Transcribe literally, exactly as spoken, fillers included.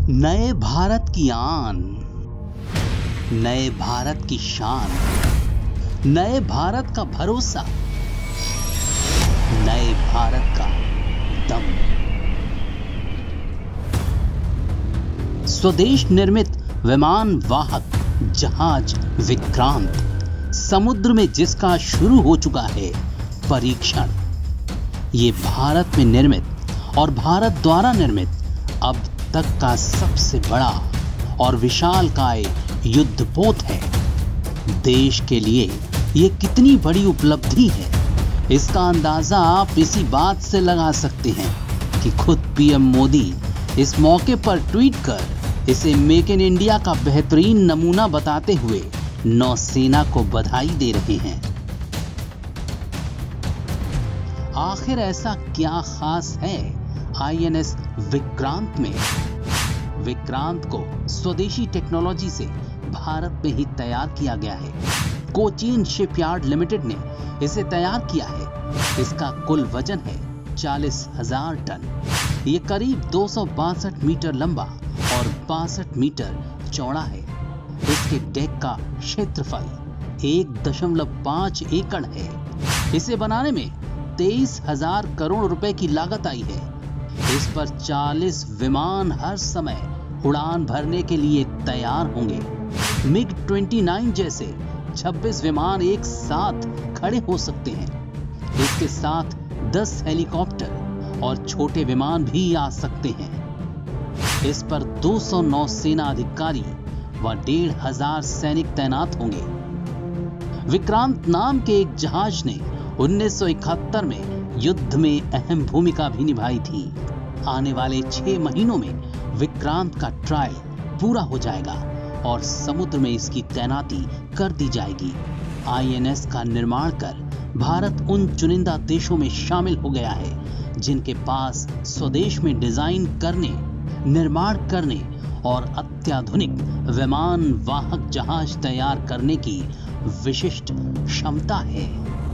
नए भारत की आन, नए भारत की शान, नए भारत का भरोसा, नए भारत का दम। स्वदेश निर्मित विमान वाहक जहाज विक्रांत समुद्र में जिसका शुरू हो चुका है परीक्षण। ये भारत में निर्मित और भारत द्वारा निर्मित अब तक का सबसे बड़ा और विशालकाय युद्धपोत है। देश के लिए ये कितनी बड़ी उपलब्धि है, इसका अंदाजा आप इसी बात से लगा सकते हैं कि खुद पीएम मोदी इस मौके पर ट्वीट कर इसे मेक इन इंडिया का बेहतरीन नमूना बताते हुए नौसेना को बधाई दे रहे हैं। आखिर ऐसा क्या खास है आईएनएस विक्रांत में? विक्रांत को स्वदेशी टेक्नोलॉजी से भारत में ही तैयार किया गया है। कोचीन शिपयार्ड लिमिटेड ने इसे तैयार किया है। इसका कुल वजन है चालीस हजार टन। ये करीब दो सौ बासठ मीटर लंबा और बासठ मीटर चौड़ा है। इसके डेक का क्षेत्रफल एक दशमलव पांच एकड़ है। इसे बनाने में तेईस हजार करोड़ रुपए की लागत आई है। इस पर चालीस विमान हर समय उड़ान भरने के लिए तैयार होंगे। मिग उनतीस जैसे छब्बीस विमान एक साथ खड़े हो सकते हैं। इसके साथ दस हेलीकॉप्टर और छोटे विमान भी आ सकते हैं। इस पर दो सौ नौसेना अधिकारी व डेढ़ हजार सैनिक तैनात होंगे। विक्रांत नाम के एक जहाज ने उन्नीस सौ इकहत्तर में युद्ध में अहम भूमिका भी निभाई थी। आने वाले छह महीनों में विक्रांत का ट्रायल पूरा हो जाएगा और समुद्र में इसकी तैनाती कर दी जाएगी। आईएनएस का निर्माण कर भारत उन चुनिंदा देशों में शामिल हो गया है जिनके पास स्वदेश में डिजाइन करने, निर्माण करने और अत्याधुनिक विमान वाहक जहाज तैयार करने की विशिष्ट क्षमता है।